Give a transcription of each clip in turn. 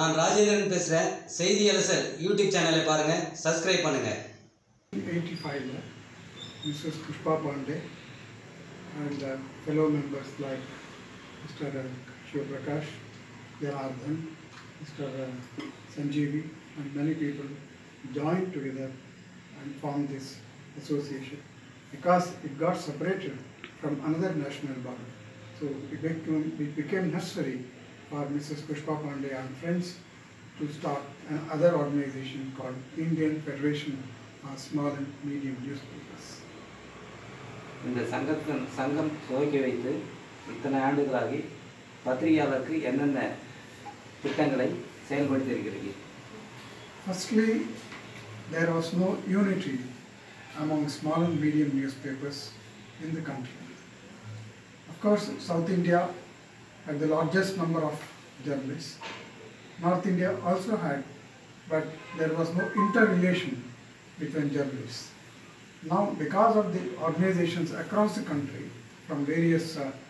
நான் ராஜேந்திரன் பேசுகிறேன். செய்தி அலசல் யூடியூப் சேனலை பாருங்கள், சப்ஸ்கிரைப் பண்ணுங்கள். 85 Mrs. Pushpa Pandey and fellow members like Mr. Shiv Prakash, Janardhan, Mr. Sanjeevi and many people joined together and formed this association because it got separated from another national body. So it became necessary for Mrs. Pushpa Pandey and friends to start another organization called Indian Federation of Small and Medium Newspapers. இந்த சங்கம் துவக்கி வைத்து இத்தனை ஆண்டுகளாகி பத்திரிகையாளருக்கு என்னென்ன திட்டங்களை செயல்படுத்தி இருக்கிறீர்கள்? Firstly, there was no unity among small and medium newspapers in the country. Of course, South India had the largest number of journalists. North India also had, but there was no interrelation between journalists. Now, because of the organizations across the country from various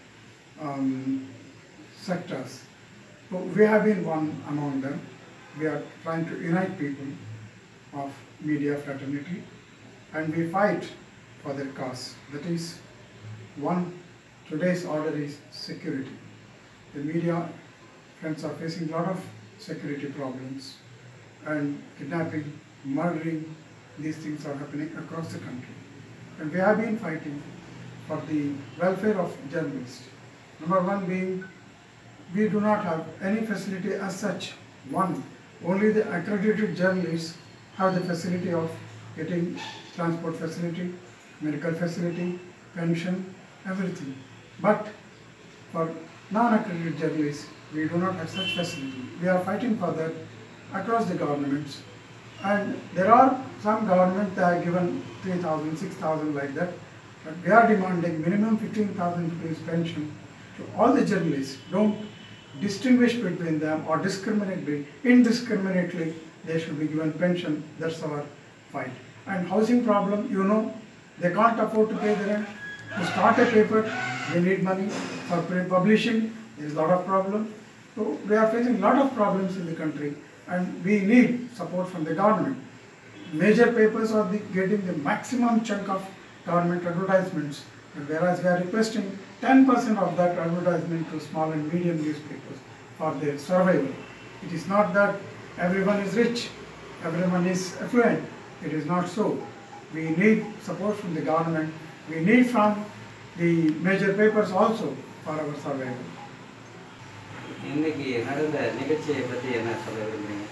sectors, so we have been one among them. We are trying to unite people of media fraternity and we fight for their cause. That is, today's order is security. The media friends are facing a lot of security problems and kidnapping, murdering, these things are happening across the country. And we have been fighting for the welfare of journalists. Number one being, we do not have any facility as such. Only the accredited journalists have the facility of getting transport facility, medical facility, pension, everything. But for non-accredited journalists, we do not have such facility. We are fighting for that across the governments. And there are some governments that have given 3,000, 6,000 like that. But we are demanding minimum 15,000 rupees pension to all the journalists. Don't distinguish between them or indiscriminately they should be given pension. That's our fight. And housing problem, they can't afford to pay the rent. To start a paper, they need money. For publishing, there is a lot of problem. So we are facing a lot of problems in the country and we need support from the government. Major papers are getting the maximum chunk of government advertisements, whereas we are requesting 10% of that advertisement to small and medium newspapers for their survival. It is not that everyone is rich, everyone is affluent. It is not so. We need support from the government. We need from the major papers also for our survival. இன்னைக்கு நடந்த நிகழ்ச்சியை பற்றி என்ன சொல்ல விரும்புறீங்க?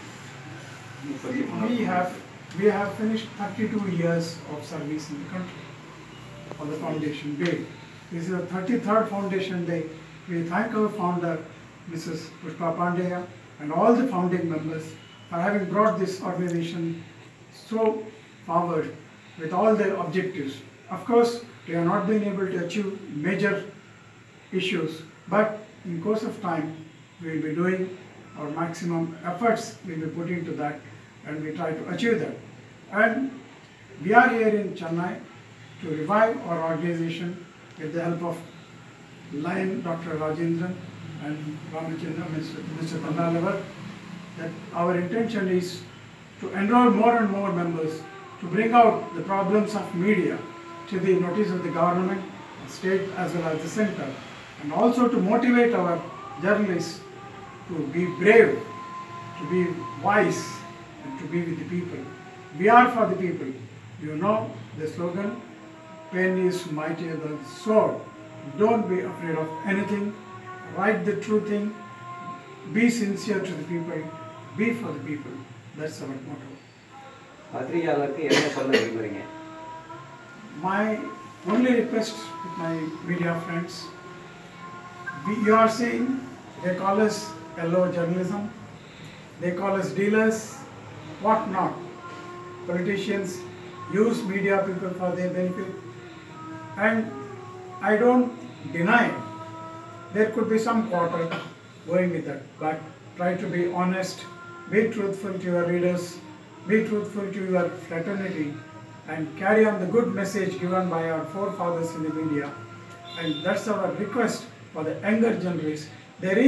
We have finished 32 years of service in the country on the foundation day. This is the 33rd foundation day. We thank our founder, Mrs. Pushpa Pandey, and all the founding members for having brought this organization so forward with all their objectives. Of course, we have not been able to achieve major issues, but in course of time, we will be doing our maximum efforts, we will be putting to that and we try to achieve that. And we are here in Chennai to revive our organization with the help of Lion Dr. Rajendran and Ramachandra, Mr. Tannalavar, that our intention is to enroll more and more members to bring out the problems of media to the notice of the government, state as well as the center, and also to motivate our journalists to be brave, to be wise, and to be with the people. We are for the people. You know the slogan, pen is mightier than sword. Don't be afraid of anything. Write the true thing. Be sincere to the people. Be for the people. That's our motto. பத்திரிகையாளருக்கு என்ன சொல்ல விரும்புறீங்க? My only request with my media friends, you are saying they call us yellow journalism, they call us dealers, what not. Politicians use media people for their benefit, and I don't deny there could be some quarter going with that, but try to be honest, be truthful to your readers, be truthful to your fraternity, and carry on the good message given by our forefathers in the media. And that's our request for the younger generation. There is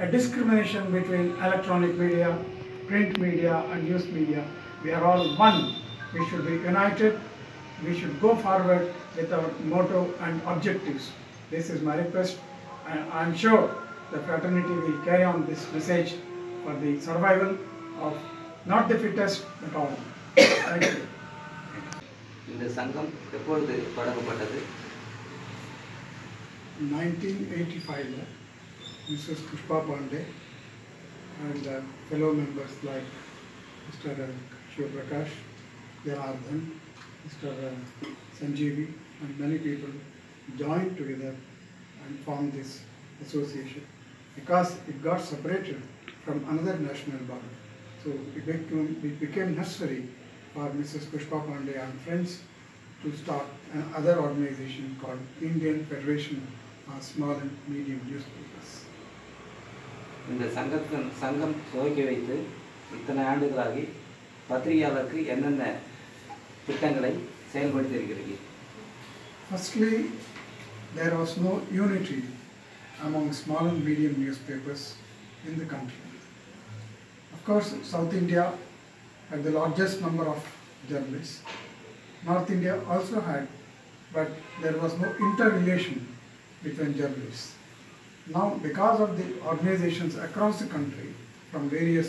a discrimination between electronic media, print media and news media. We are all one. We should be united. We should go forward with our motto and objectives. This is my request, and I am sure the fraternity will carry on this message for the survival of not the fittest but all. Thank you. இந்த சங்கம் எப்பொழுது தொடங்கப்பட்டது? 1985, Mrs. Pushpa Pandey and fellow members like Mr. Shiv Prakash, Janardhan, Mr. Sanjeevi and many people joined together and formed this association because it got separated from another national body. So it became necessary for Mrs. Pushpa Pandey and friends to start another organization called Indian Federation of Small and Medium Newspapers. இந்த சங்கம் துவக்கி வைத்து இத்தனை ஆண்டுகளாகி பத்திரிகையாளருக்கு என்னென்ன திட்டங்களை செயல்படுத்தி இருக்கிறீர்கள்? Firstly, there was no unity among small and medium newspapers in the country. Of course, South India had the largest number of journalists. North India also had, but there was no interrelation between journalists. Now, because of the organizations across the country from various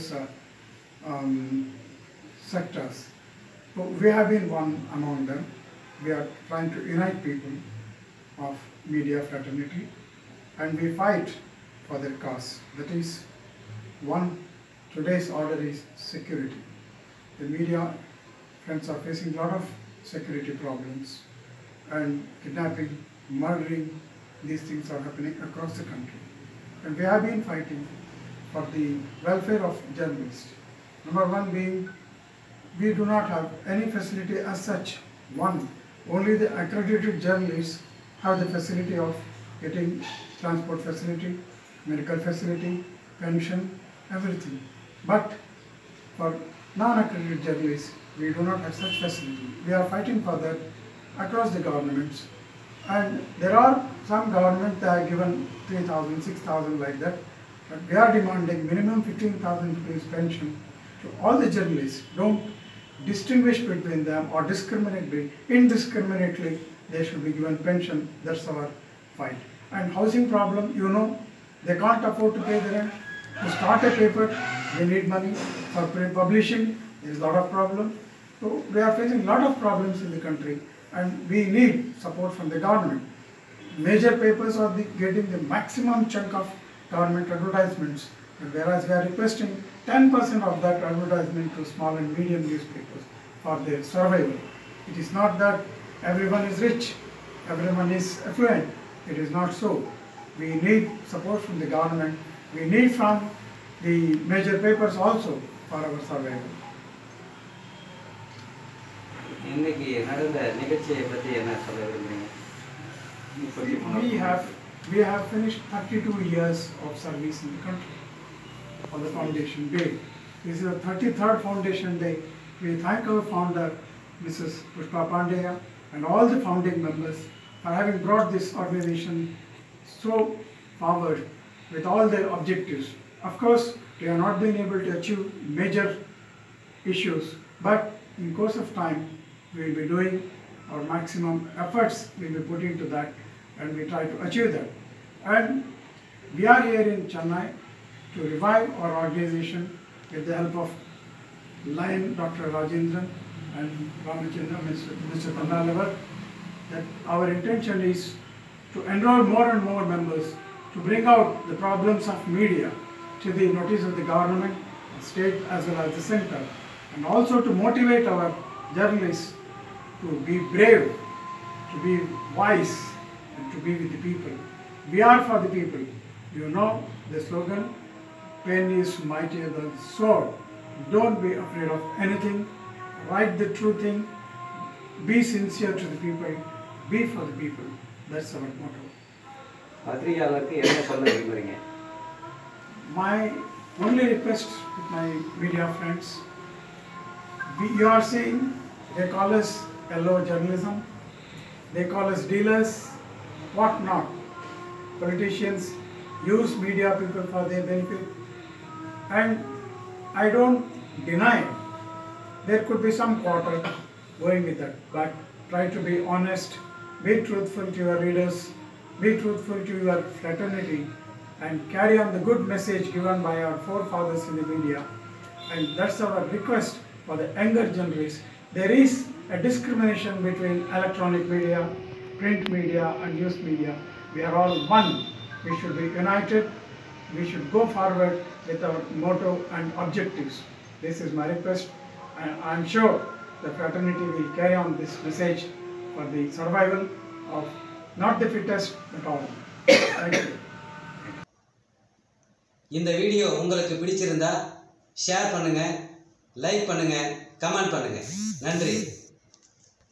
sectors, so we have been one among them. We are trying to unite people of media fraternity and we fight for their cause. That is, one, today's order is security. The media friends are facing a lot of security problems and kidnapping, murdering, these things are happening across the country. And we have been fighting for the welfare of journalists. Number one being, we do not have any facility as such. One, only the accredited journalists have the facility of getting transport facility, medical facility, pension, everything. But for non-accredited journalists, we do not have such facility. We are fighting for that across the governments. And there are some governments that are given 3,000, 6,000 like that. But we are demanding minimum 15,000 rupees pension to all the journalists. Don't distinguish between them or discriminate. Indiscriminately, they should be given pension. That's our fight. And housing problem, you know, they can't afford to pay the rent. To start a paper, they need money. For publishing, there is a lot of problem. So we are facing a lot of problems in the country and we need support from the government. Major papers are getting the maximum chunk of government advertisements, whereas we are requesting 10% of that advertisement to small and medium newspapers for their survival. It is not that everyone is rich, everyone is affluent. It is not so. We need support from the government. We need from the major papers also for our survival. இன்னைக்கு நடந்த நிகழ்ச்சியை பற்றி என்ன சொல்ல விரும்புறீங்க? We have finished 32 years of service in the country on the foundation day. This is the 33rd foundation day. We thank our founder, Mrs. Pushpa Pandey, and all the founding members for having brought this organization so forward with all their objectives. Of course, we have not been able to achieve major issues, but in course of time, we will be doing our maximum efforts, we will be putting to that, and we try to achieve that. And we are here in Chennai to revive our organization with the help of Lion Dr. Rajendran and Ramachandra, Mr. Tannalavar, that our intention is to enroll more and more members to bring out the problems of media to the notice of the government, state as well as the center, and also to motivate our journalists to be brave, to be wise, and to be with the people. We are for the people. You know the slogan, pen is mightier than sword. Don't be afraid of anything. Write the true thing. Be sincere to the people. Be for the people. That's our motto. பத்திரிகையாளருக்கு என்ன சொல்ல விரும்புறீங்க? My only request with my media friends, you are saying they call us yellow journalism, they call us dealers, what not. Politicians use media people for their benefit. And I don't deny there could be some quarter going with that, but try to be honest, be truthful to your readers, be truthful to your fraternity, and carry on the good message given by our forefathers in the media. And that's our request for the younger generation. There is a discrimination between electronic media, print media and news media. We are all one. We should be united. We should go forward with our motto and objectives. This is my request. I am sure the fraternity will carry on this message for the survival of not the fittest but all. Thank you. இந்த video உங்களுக்கு பிடிச்சிருந்தா share பண்ணுங்க, like பண்ணுங்க, comment பண்ணுங்க. நன்றி.